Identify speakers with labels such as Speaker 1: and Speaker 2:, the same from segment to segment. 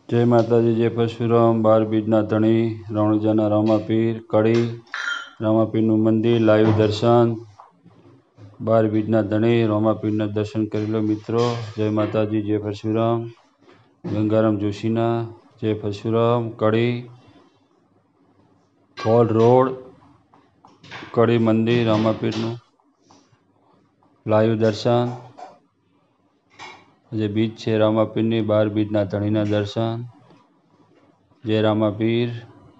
Speaker 1: जय माताजी। जय परशुराम। 12 बीजना धणी रवणजाना रामापीर कड़ी रामापीरनु मंदिर लाइव दर्शन। 12 बीजना धणी रामापीरना दर्शन कर लो मित्रों। जय माताजी। जय परशुराम। गंगाराम जोशीना जय परशुराम कड़ी फॉल रोड कड़ी मंदिर रामापीरनु लाइव दर्शन। जे बीच है रामापीरनी 12 बीजना धणीना दर्शन। जय रामापीर।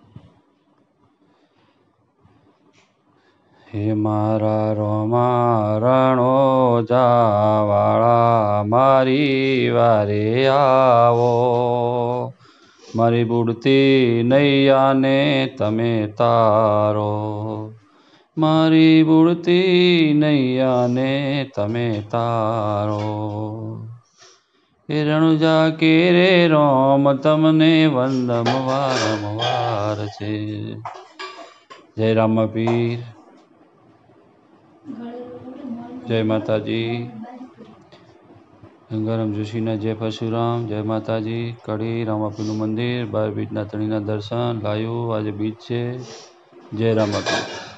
Speaker 1: हे मारा रोमा रणोजा वाला मारी वारे आवो, मारी बुड़ती नैया ने तमे तारो, मारी बुड़ती नैया ने तमे तारो। रણુજા કે રે રોમ તમને વંદમ વારંવાર છે। જય રામાપીર। जय माताजी। गंगाराम जोशीना जय परशुराम। जय माताजी। कड़ी रामापीरनु मंदिर 12 बीजना धणीना दर्शन लाइव आज बीच है। जय रामापीर।